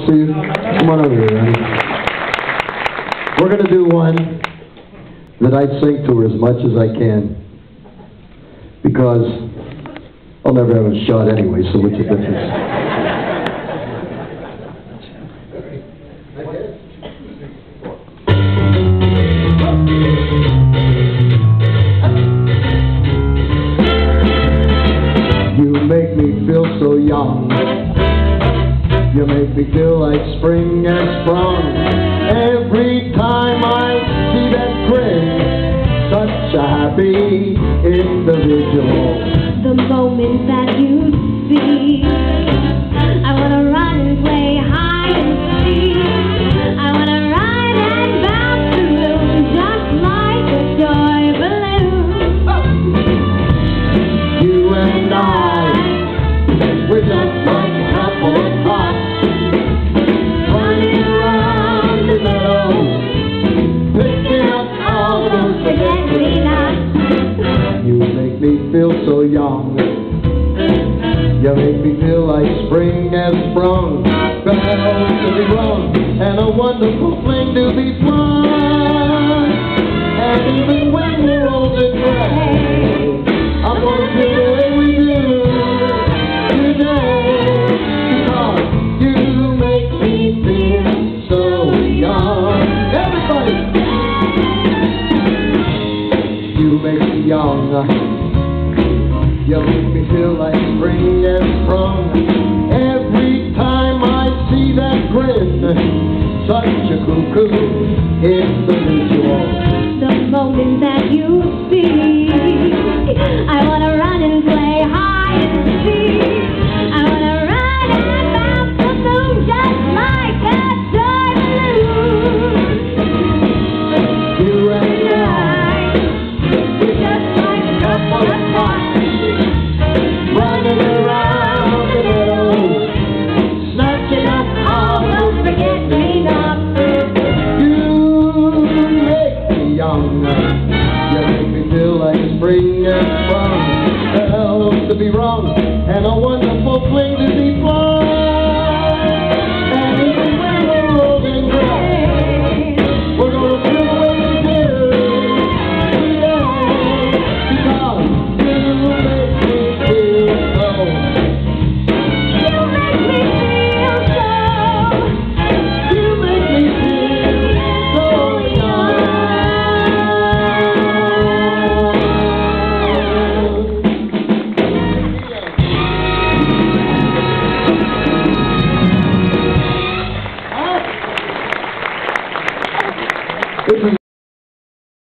Steve, come on over here, honey. We're going to do one that I sing to her as much as I can, because I'll never have a shot anyway, so what's the difference? You make me feel so young. You make me feel like spring has sprung. Every time I see that grin, such a happy individual. The moment that you see, I wanna run and play hide and seek. I wanna ride and bounce through just like a toy balloon. You and I, we're just like a couple of hearts, running around the meadow, picking up all those forget-me-nots. You make me feel so young. You make me feel like spring has sprung. Bells to be rung, and a wonderful fling to be flung. And even when we're old and gray, I'm gonna feel the way we do today. Because you make me feel so young. Everybody! You make me young. You make me feel like spring has sprung. Every time I see that grin, such a cuckoo individual. The moment that you speak, I wanna run and play hide and seek. I wanna ride and bounce the moon just like a toy balloon. You and I, we're just like a couple of hearts, running around the meadow, snatching up all those forget-me-nots. You make me young. You make me feel like spring has sprung. Bells to be rung, and a wonderful fling to be flung. And even when we're old and gray, we're gonna feel the way we do today. Because you make me feel so. you make me feel so. You make me feel so young. This is